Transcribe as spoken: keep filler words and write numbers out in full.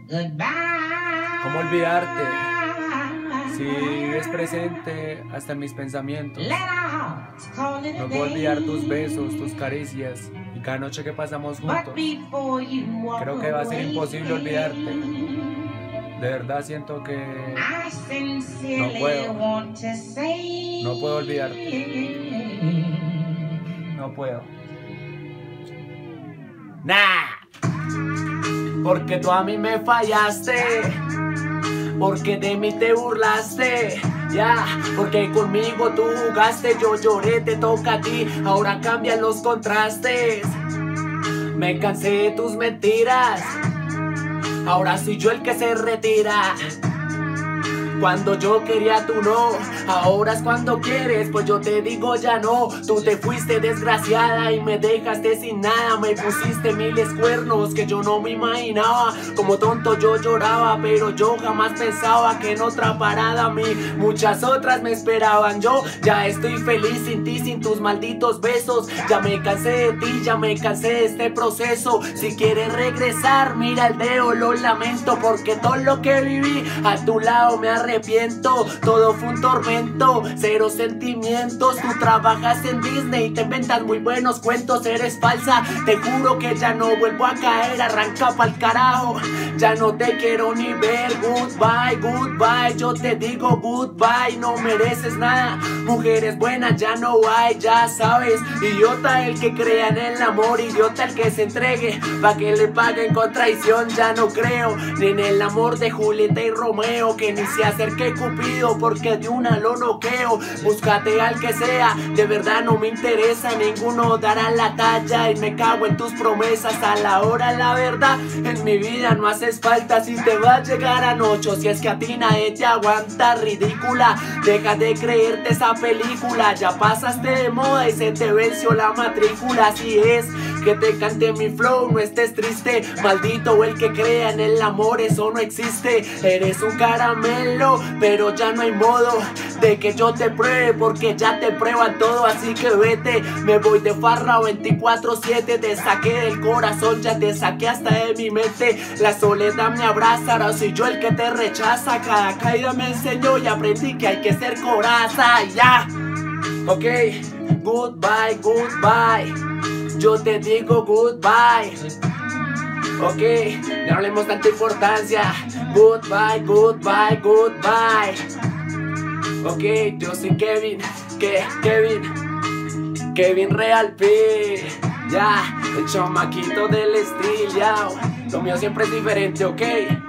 ¿Cómo olvidarte? Si vives presente hasta en mis pensamientos. No puedo olvidar tus besos, tus caricias y cada noche que pasamos juntos. Creo que va a ser imposible olvidarte. De verdad siento que no puedo. No puedo olvidarte. No puedo. Nah. Porque tú a mí me fallaste. Porque de mí te burlaste. Ya, porque conmigo tú jugaste. Yo lloré, te toca a ti. Ahora cambian los contrastes. Me cansé de tus mentiras. Ahora soy yo el que se retira. Cuando yo quería tú no. Ahora es cuando quieres, pues yo te digo ya no. Tú te fuiste desgraciada y me dejaste sin nada. Me pusiste miles cuernos que yo no me imaginaba. Como tonto yo lloraba, pero yo jamás pensaba que en otra parada a mí muchas otras me esperaban. Yo ya estoy feliz sin ti, sin tus malditos besos. Ya me cansé de ti, ya me cansé de este proceso. Si quieres regresar, mira el dedo, lo lamento. Porque todo lo que viví a tu lado me arrepiento. Todo fue un tormento, cero sentimientos. Tú trabajas en Disney y te inventas muy buenos cuentos. Eres falsa, te juro que ya no vuelvo a caer. Arranca pa'l carajo, ya no te quiero ni ver. Goodbye, goodbye, yo te digo goodbye. No mereces nada, mujeres buenas ya no hay, ya sabes. Idiota el que crea en el amor, idiota el que se entregue pa' que le paguen con traición. Ya no creo ni en el amor de Julieta y Romeo, que ni se acerque Cupido porque de una lo noqueo. Búscate al que sea, de verdad no me interesa. Ninguno dará la talla y me cago en tus promesas. A la hora, la verdad, en mi vida no haces falta. Si te va a llegar a noche, si es que a ti nadie te aguanta, ridícula. Deja de creerte esa película. Ya pasaste de moda y se te venció la matrícula. Así es, que te cante mi flow, no estés triste. Maldito el que crea en el amor, eso no existe. Eres un caramelo, pero ya no hay modo de que yo te pruebe, porque ya te prueban todo. Así que vete, me voy de farra veinticuatro siete. Te saqué del corazón, ya te saqué hasta de mi mente. La soledad me abraza, ahora soy yo el que te rechaza. Cada caída me enseñó y aprendí que hay que ser coraza. Ya, ok, goodbye, goodbye. Yo te digo goodbye. Ok, ya no le demos tanta importancia. Goodbye, goodbye, goodbye. Ok, yo soy Kevin, que Kevin, Kevin Real P. Ya, el chamaquito del estilo, ya. Lo mío siempre es diferente, ok.